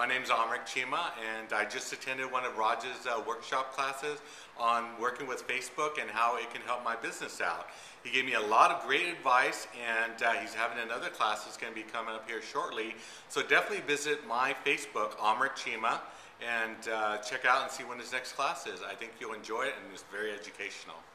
name's Amrik Chima, and I just attended one of Raj's workshop classes on working with Facebook and how it can help my business out. He gave me a lot of great advice, and he's having another class that's going to be coming up here shortly. So definitely visit my Facebook, Amrik Chima, and check out and see when his next class is. I think you'll enjoy it, and it's very educational.